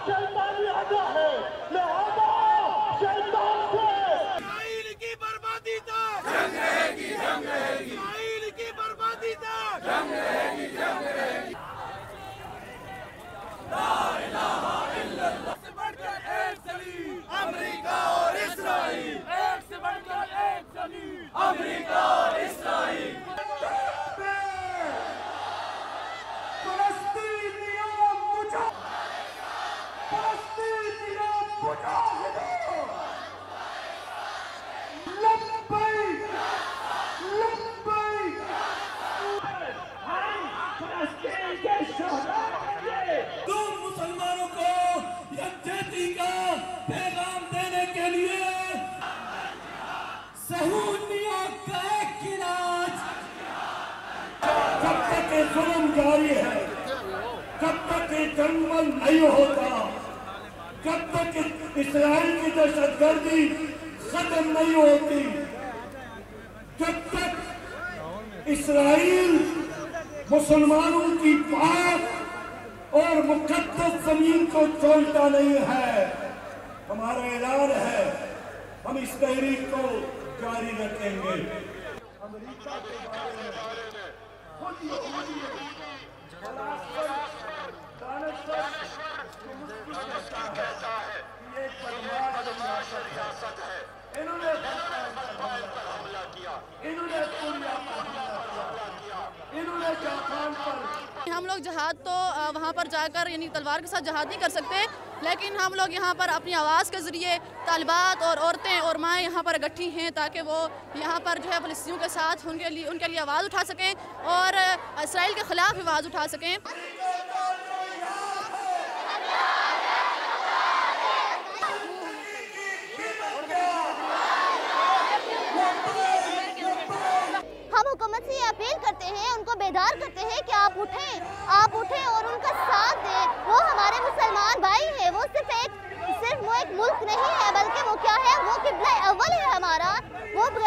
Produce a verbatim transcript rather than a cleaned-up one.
शैतानी अदा है, लिहाजा शैतान से इस्राईल की बर्बादी तक जंग रहेगी, जंग रहेगी, इस्राईल की बर्बादी तक जंग रहेगी, जंग रहेगी। ला इलाहा इल्लल्लाह से बढ़कर एक जलील, अमेरिका और इस्राईल, एक से बढ़कर एक जलील, अमेरिका और इस्राईल। तुम मुसलमानों को यकजहती का पैगाम देने के लिए सहूलियत का एक इलाज, जब तक ये जुल्म जारी है, जब तक ये जंगल नहीं होता, जब तक इस्राईल की दहशतगर्दी खत्म नहीं होती, जब तक इस्राईल मुसलमानों की पाक और मुकद्दस जमीन को छोड़ता नहीं है, हमारा ऐलान है, हम इस तहरीक को जारी रखेंगे। अमेरिका के बारे में खुद यहूदी कहता है कि ये बदमाश रियासत है, इन्होंने हमला किया, इन्होंने कोरिया पर हमला किया, इन्होंने जापान पर। हम लोग जहाद तो वहाँ पर जाकर यानी तलवार के साथ जहाद नहीं कर सकते, लेकिन हम लोग यहाँ पर अपनी आवाज़ के ज़रिए तालिबात और औरतें और माएँ यहाँ पर इकट्ठी हैं ताकि वो यहाँ पर जो है फ़लस्तीनियों के साथ उनके लिए उनके लिए आवाज़ उठा सकें और इस्राईल के ख़िलाफ़ आवाज़ उठा सकें। हम हुकूमत से ये अपील करते हैं, उनको बेदार करते हैं कि आप उठें, आप उठें और उनका साथ दें। वो हमारे मुसलमान भाई हैं, वो सिर्फ एक सिर्फ वो एक मुल्क नहीं है, बल्कि वो क्या है, वो किबला अव्वल है हमारा, वो